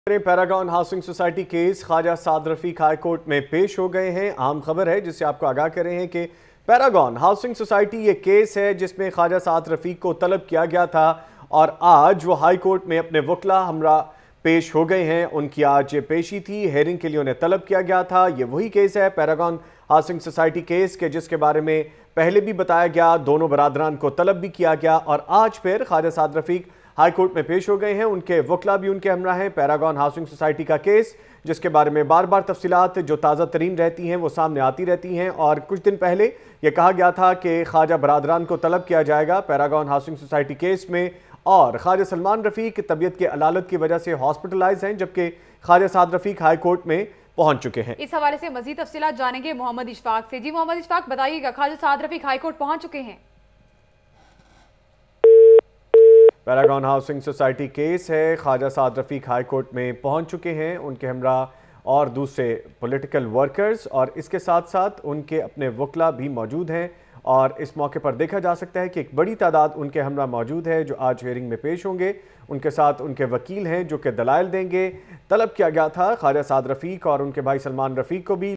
Paragon housing society case Khawaja Saad Rafique high court में पेश हो गए हैं। अहम खबर है जिससे आपको आगाह कर रहे हैं कि पैरागॉन हाउसिंग सोसाइटी ये केस है जिसमें ख्वाजा साद रफीक को तलब किया गया था और आज वो हाई कोर्ट में अपने वकला हमरा पेश हो गए हैं। उनकी आज पेशी थी, हेयरिंग के लिए उन्हें तलब किया गया था। ये वही केस है पैरागॉन हाउसिंग सोसाइटी केस के जिसके बारे में पहले भी बताया गया, दोनों बरादरान को तलब भी किया गया और आज फिर ख्वाजा साद रफीक हाई कोर्ट में पेश हो गए हैं। उनके वकला भी उनके हमरा हैं। पैरागॉन हाउसिंग सोसाइटी का केस जिसके बारे में बार बार तफसीलात जो ताज़ा तरीन रहती हैं वो सामने आती रहती हैं और कुछ दिन पहले ये कहा गया था कि ख्वाजा बरादरान को तलब किया जाएगा पैरागॉन हाउसिंग सोसाइटी केस में और ख्वाजा सलमान रफीक तबीयत के अलालत की वजह से हॉस्पिटलाइज हैं जबकि ख्वाजा साद रफीक हाई कोर्ट में पहुंच चुके हैं। इस हवाले से मजीद तफसीलात जानेंगे मोहम्मद इशफाक से। जी मोहम्मद इशफाक, बताइएगा, ख्वाजा साद रफीक हाई कोर्ट पहुंच चुके हैं। पैरागॉन हाउसिंग सोसाइटी केस है, ख्वाजा साद रफीक हाई कोर्ट में पहुंच चुके हैं। उनके हमरा और दूसरे पॉलिटिकल वर्कर्स और इसके साथ साथ उनके अपने वकला भी मौजूद हैं और इस मौके पर देखा जा सकता है कि एक बड़ी तादाद उनके हमरा मौजूद है जो आज हेयरिंग में पेश होंगे। उनके साथ उनके वकील हैं जो कि दलाइल देंगे। तलब किया गया था ख्वाजा साद रफीक और उनके भाई सलमान रफीक को भी।